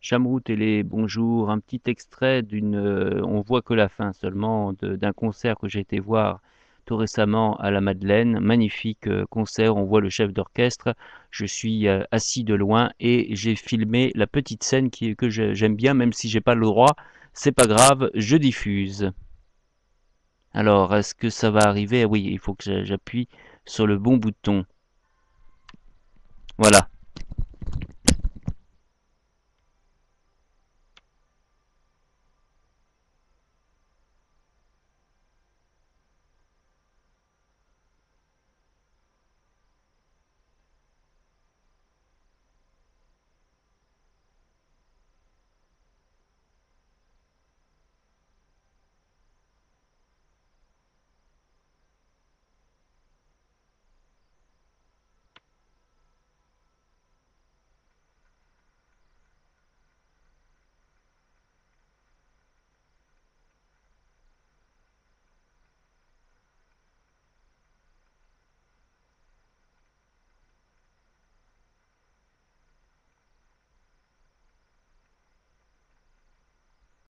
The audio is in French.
Chamrou Télé, bonjour. Un petit extrait d'une, on voit que la fin seulement, d'un concert que j'ai été voir tout récemment à la Madeleine. Magnifique concert, on voit le chef d'orchestre. Je suis assis de loin et j'ai filmé la petite scène que j'aime bien, même si j'ai pas le droit. C'est pas grave, je diffuse. Alors, est-ce que ça va arriver? Oui, il faut que j'appuie sur le bon bouton. Voilà.